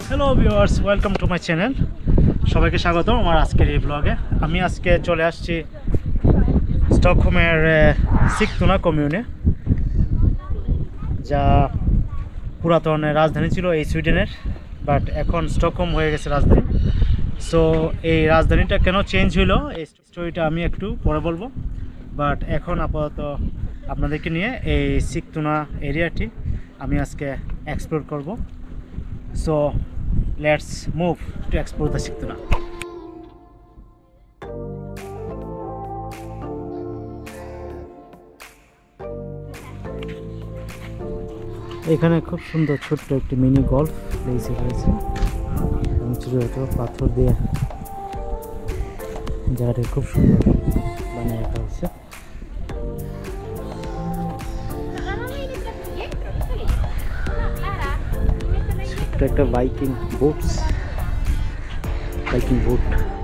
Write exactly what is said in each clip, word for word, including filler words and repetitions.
Hello viewers, welcome to my channel. সবাইকে স্বাগত আমার আজকের এই ব্লগে। আমি আজকে চলে আসছি স্টকহোমের সিগতুনা কমিউনে, যা পুরাতন রাজধানী ছিল এই সুইডেনের, বাট এখন স্টকহোম হয়ে গেছে রাজধানী। সো এই রাজধানীটা কেন চেঞ্জ হলো এই স্টোরিটা আমি একটু পরে বলবো, বাট এখন আপাতত আপনাদেরকে নিয়ে এই সিগতুনা এরিয়াটি আমি আজকে এক্সপ্লোর করব। So let's move to explore the Sigtuna. এখানে খুব সুন্দর ছোট্ট একটি মিনি গলফ প্লেস রয়েছে এবং ছোট ছোট পাথর দিয়ে জায়গাটা খুব সুন্দর বানিয়ে রাখা হয়েছে। একটা বাইকিং বুটস বাইকিং বুট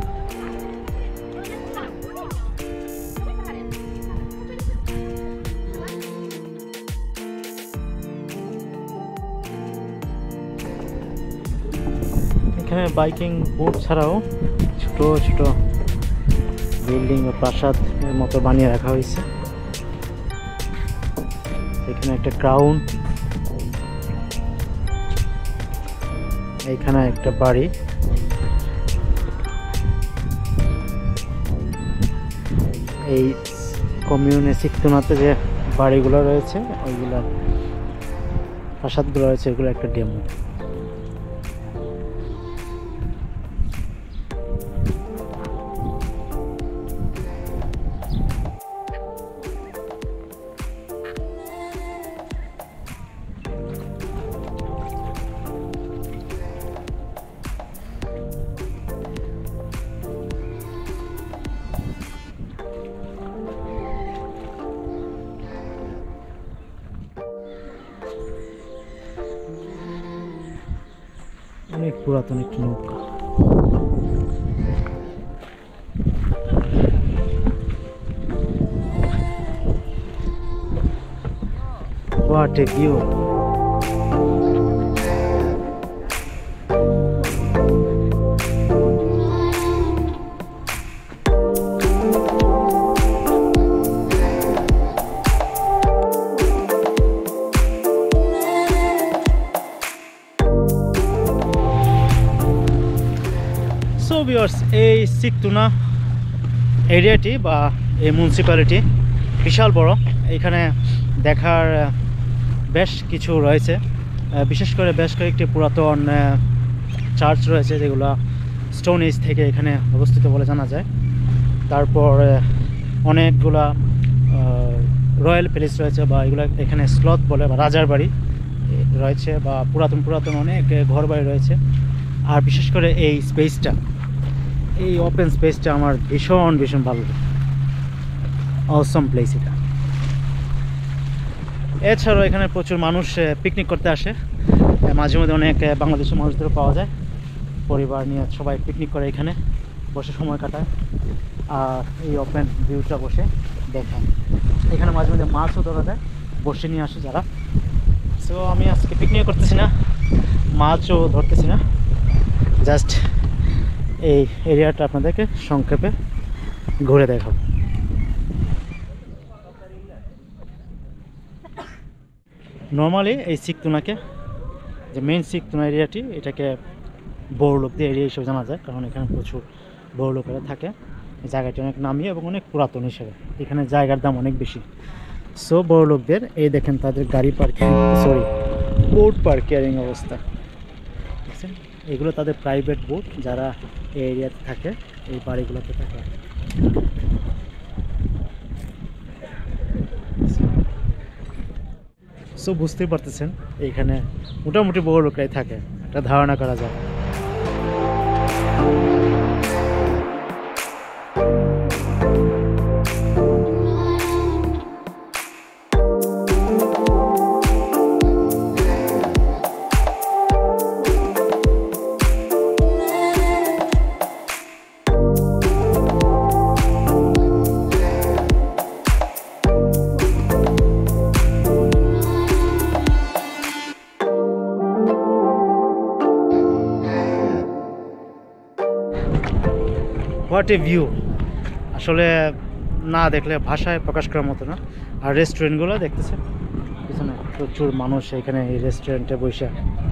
এখানে বাইকিং বুট ছাড়াও ছোট ছোট বিল্ডিং ও প্রাসাদ এর মতো বানিয়ে রাখা হয়েছে। এখানে একটা ক্রাউন, এখানে একটা বাড়ি, এই কমিউনে সিগতুনাতে যে বাড়িগুলো রয়েছে ওইগুলো প্রাসাদগুলো রয়েছে এগুলো একটা ডেমো। অনেক পুরাতন একটি নৌকা। What a view! এই সিগতুনা এরিয়াটি বা এই মিউনিসিপ্যালিটি বিশাল বড়। এখানে দেখার বেশ কিছু রয়েছে, বিশেষ করে বেশ কয়েকটি পুরাতন চার্চ রয়েছে যেগুলো স্টোন এজ থেকে এখানে অবস্থিত বলে জানা যায়। তারপর অনেকগুলা রয়্যাল প্যালেস রয়েছে বা এগুলো এখানে স্লথ বলে বা রাজার বাড়ি রয়েছে বা পুরাতন পুরাতন অনেক ঘর বাড়ি রয়েছে। আর বিশেষ করে এই স্পেসটা, এই ওপেন স্পেসটা আমার ভীষণ ভীষণ ভালো লাগে। অসম প্লেস এটা। এছাড়াও এখানে প্রচুর মানুষ পিকনিক করতে আসে, মাঝে মধ্যে অনেক বাংলাদেশের মানুষদেরও পাওয়া যায়। পরিবার নিয়ে সবাই পিকনিক করে এখানে বসে সময় কাটায় আর এই ওপেন ভিউটা বসে দেখে। এখানে মাঝে মধ্যে মাছও ধরা যায়, বসে নিয়ে আসে যারা। সো আমি আজকে পিকনিক করতেছি না, মাছও ধরতেছি না, জাস্ট এই এরিয়াটা আপনাদেরকে সংক্ষেপে ঘুরে দেখাবো। নর্মালি এই সিগতুনাকে যে মেইন সিগতুনা এরিয়াটি এটাকে বড়লোকদের এরিয়া হিসেবে জানা যায়, কারণ এখানে প্রচুর বড়লোকেরা থাকে। জায়গাটি অনেক নামি এবং অনেক পুরাতন হিসেবে এখানে জায়গার দাম অনেক বেশি। সো বড়লোকদের এই দেখেন তাদের গাড়ি পার্কিং সরি বোট পার্কিং অবস্থা দেখছেন, এগুলো তাদের প্রাইভেট বোট যারা এই এরিয়াতে থাকে, এই বাড়িগুলোতে থাকে। সো বুঝতেই পারতেছেন এইখানে মোটামুটি বড় লোকরাই থাকে, একটা ধারণা করা যায়। হোয়াট এ ভিউ, আসলে না দেখলে ভাষায় প্রকাশ করার মতো না। আর রেস্টুরেন্টগুলো দেখতেছে পিছনে, প্রচুর মানুষ এখানে এই রেস্টুরেন্টে বসে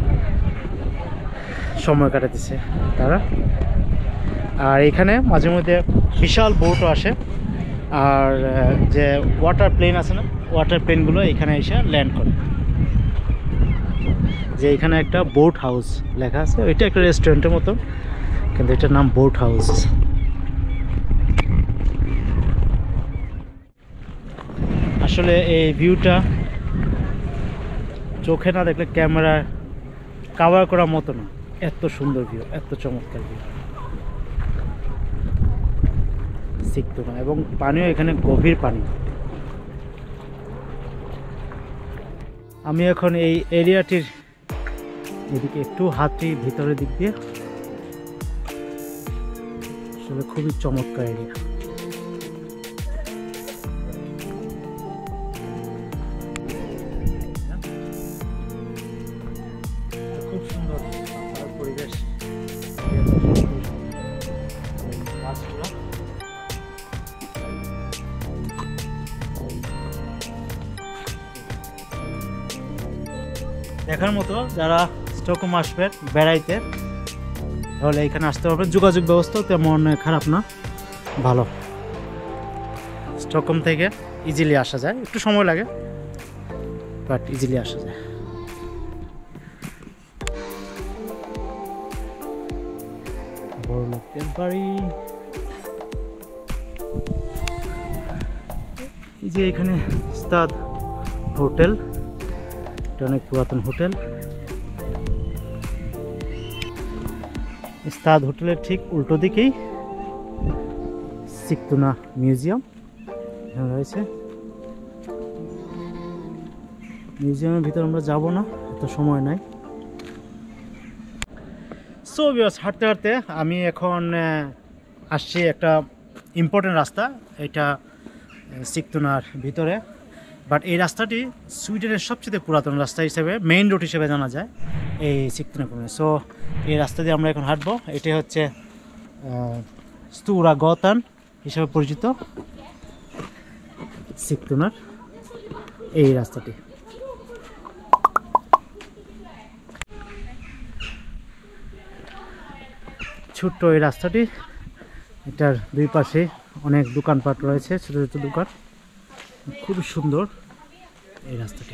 সময় কাটাতেছে তারা। আর এখানে মাঝে মধ্যে বিশাল বোটও আসে, আর যে ওয়াটার প্লেন আছে না, ওয়াটার প্লেনগুলো এখানে এসে ল্যান্ড করে। যে এখানে একটা বোট হাউস লেখা আছে, ওইটা একটা রেস্টুরেন্টের মতো, কিন্তু এটার নাম বোট হাউস। আসলে এই ভিউটা চোখে না দেখলে ক্যামেরা কাভার করার মতো না, এত সুন্দর ভিউ, এত চমৎকার ভিউ সিকতুনা। এবং পানিও এখানে গভীর পানি। আমি এখন এই এরিয়াটির এদিকে একটু হাঁটি ভিতরের দিক দিয়ে, আসলে খুবই চমৎকার এরিয়া। খুব সুন্দর পরিবেশ, দেখার মতো। যারা স্টকহোম আসবে বেড়াইতে তাহলে এখানে আসতে পারবেন। যোগাযোগ ব্যবস্থাও তেমন খারাপ না, ভালো। স্টকহোম থেকে ইজিলি আসা যায়, একটু সময় লাগে বাট ইজিলি আসা যায়। বড় লোকদের বাড়ি। এই যে এখানে স্তাদ হোটেল, এটা অনেক পুরাতন হোটেল। স্তাদ হোটেলের ঠিক উল্টো দিকেই সিকতুনা মিউজিয়াম রয়েছে। মিউজিয়ামের ভিতরে আমরা যাব না, এত সময় নাই। সো ভিউয়ার্স, হাঁটতে হাঁটতে আমি এখন আসছি একটা ইম্পর্টেন্ট রাস্তা, এটা সিকতুনার ভিতরে। বাট এই রাস্তাটি সুইডেনের সবচেয়ে পুরাতন রাস্তা হিসেবে, মেইন রোড হিসেবে জানা যায় এই সিকতুনা কোণে। সো এই রাস্তা দিয়ে আমরা এখন হাঁটবো। এটি হচ্ছে STORAGATAN হিসেবে পরিচিত সিকতুনার এই রাস্তাটি। ছোট্ট এই রাস্তাটি, এটার দুই পাশে অনেক দোকানপাট রয়েছে, ছোট ছোট দোকান। খুবই সুন্দর এই রাস্তাটি।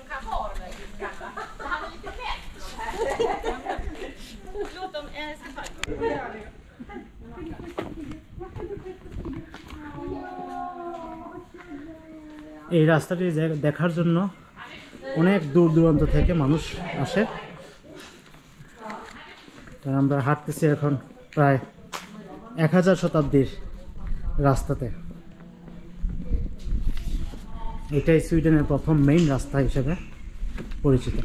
এই রাস্তাটি দেখার জন্য অনেক দূর দূরান্ত থেকে মানুষ আসে। আমরা হাঁটতেছি এখন প্রায় এক হাজার শতাব্দীর রাস্তাতে। এটাই সুইডেনের প্রথম মেইন রাস্তা হিসেবে পরিচিত।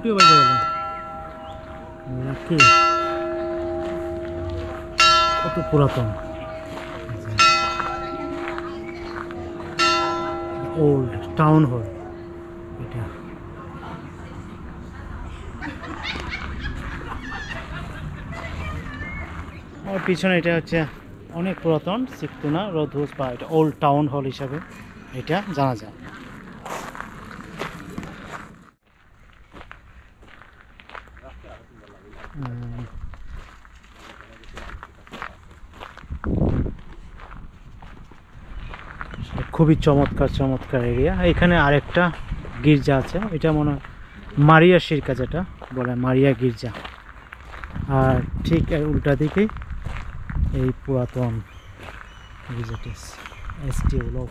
ঘন্টিও বাজে গেল। কত পুরাতন, ওল্ড টাউন হল এটা। আর পিছনে এটা হচ্ছে অনেক পুরাতন সিকতুনা রোধ বা এটা ওল্ড টাউন হল হিসাবে এটা জানা যায়। খুবই চমৎকার চমৎকার এরিয়া। এখানে আরেকটা গির্জা আছে, এটা মনে হয় মারিয়া শিরকা, যেটা বলে মারিয়া গির্জা। আর ঠিক এর উল্টা দিকে এই পুরাতন গির্জাটি এস টি ওলফ।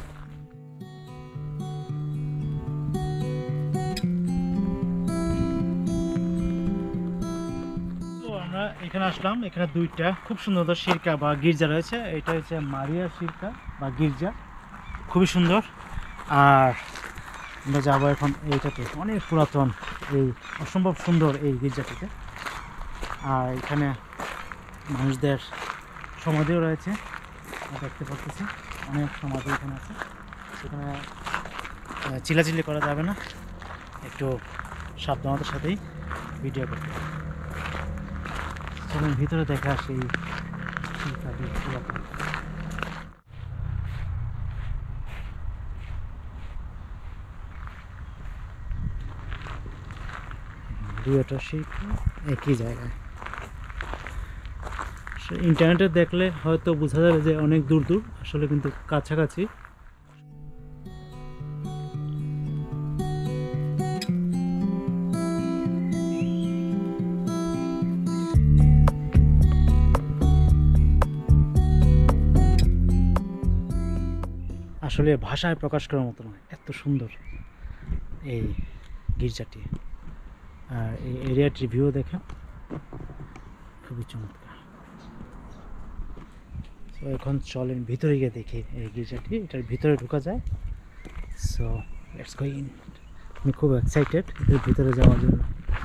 আমরা এখানে আসলাম, এখানে দুইটা খুব সুন্দর শিরকা বা গির্জা রয়েছে। এটা হচ্ছে মারিয়া শিরকা বা গির্জা, খুবই সুন্দর। আর আমরা যাবো এখন এইটাতে, অনেক পুরাতন, এই অসম্ভব সুন্দর এই গির্জাটিতে। আর এখানে মানুষদের সমাধিও রয়েছে, দেখতে পাচ্ছি অনেক সমাধি এখানে আছে। সেখানে চিল্লাচিল্লি করা যাবে না, একটু সাবধানতার সাথেই ভিডিও করতে হবে। চলুন ভিতরে দেখে আসি দুইটা শিল্প একই জায়গায়। ইন্টারনেটে দেখলে হয়তো বোঝা যাবে যে অনেক দূর দূর, আসলে কিন্তু কাছাকাছি। আসলে ভাষায় প্রকাশ করার মতো নয়, এত সুন্দর এই গির্জাটি। আর এই এরিয়াটির ভিউ দেখেন, খুবই চমৎকার। তো এখন চলেন ভিতরে গিয়ে দেখি এই গির্জাটি, এটার ভিতরে ঢোকা যায়। So let's go in. আমি খুব এক্সাইটেড এর ভিতরে যাওয়ার জন্য।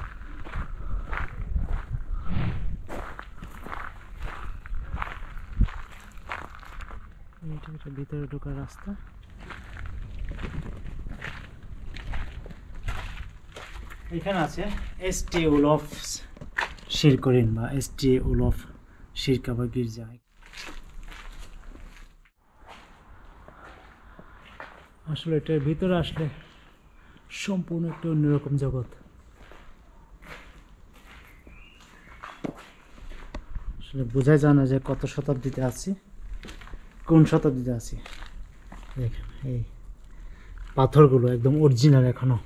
এটা ভিতরে ঢোকার রাস্তা। এখানে আছে এস টি ওলফ শিরকরিন বা এস টি ওলফ শিরকা বা গির্জা। আসলে এটার ভিতরে আসলে সম্পূর্ণ একটা অন্যরকম জগৎ। আসলে বোঝাই যায় না যে কত শতাব্দীতে আছি, কোন শতাব্দীতে আছি। দেখেন এই পাথরগুলো একদম অরিজিনাল এখনো।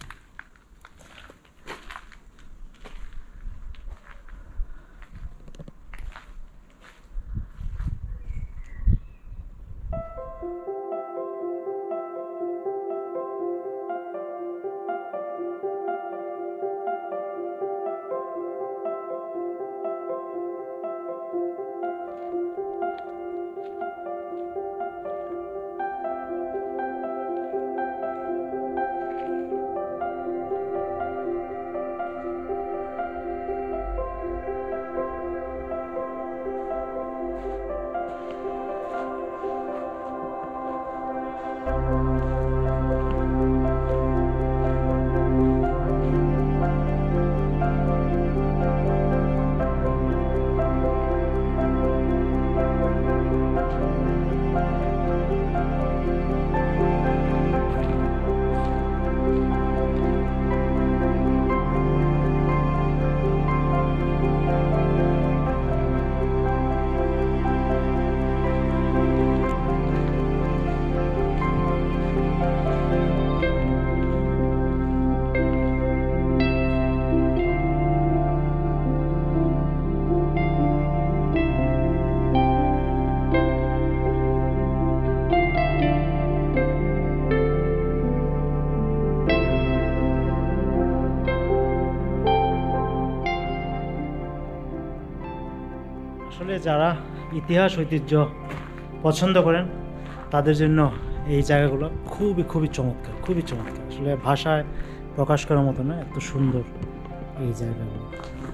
আসলে যারা ইতিহাস ঐতিহ্য পছন্দ করেন তাদের জন্য এই জায়গাগুলো খুবই খুবই চমৎকার, খুবই চমৎকার। আসলে ভাষায় প্রকাশ করার মতো না, এত সুন্দর এই জায়গাগুলো।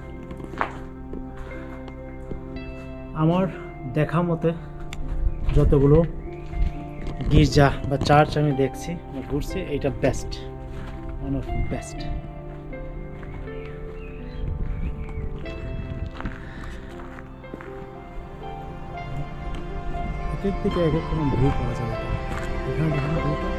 আমার দেখা মতে যতগুলো গির্জা বা চার্চ আমি দেখছি বা ঘুরছি, এইটা বেস্ট, ওয়ান অফ বেস্ট। এক এক থেকে এক এক কোনো ভিউ পাওয়া যাবে। এখানে দেখুন ভিউটা,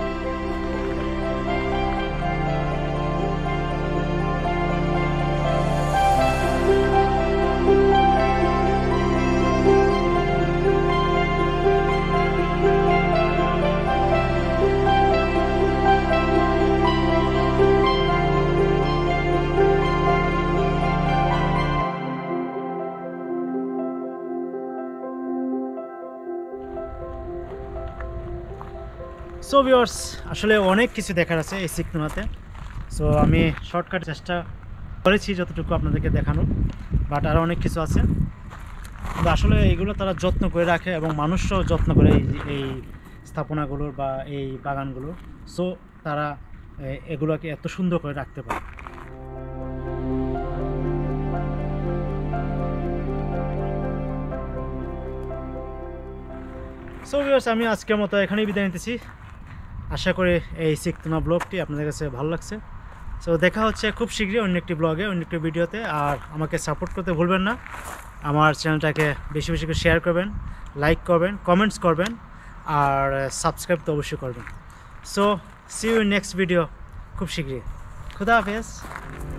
সো ভিউয়ার্স আসলে অনেক কিছু দেখার আছে এই সিগটুনাতে। সো আমি শর্টকাট চেষ্টা করেছি যতটুকু আপনাদেরকে দেখানো, বাট আরও অনেক কিছু আছে। কিন্তু আসলে এইগুলো তারা যত্ন করে রাখে এবং মানুষরাও যত্ন করে এই এই স্থাপনাগুলোর বা এই বাগানগুলোর। সো তারা এগুলোকে এত সুন্দর করে রাখতে পারে। সো ভিউয়ার্স আমি আজকের মতো এখানেই বিদায় নিতেছি। আশা করি এই সিগটুনা ব্লগটি আপনাদের কাছে ভালো লাগছে। সো দেখা হচ্ছে খুব শীঘ্রই অন্য একটি ব্লগে, অন্য একটি ভিডিওতে। আর আমাকে সাপোর্ট করতে ভুলবেন না, আমার চ্যানেলটাকে বেশি বেশি করে শেয়ার করবেন, লাইক করবেন, কমেন্টস করবেন, আর সাবস্ক্রাইব তো অবশ্যই করবেন। So see you next video খুব শীঘ্রই। খুদা হাফেজ।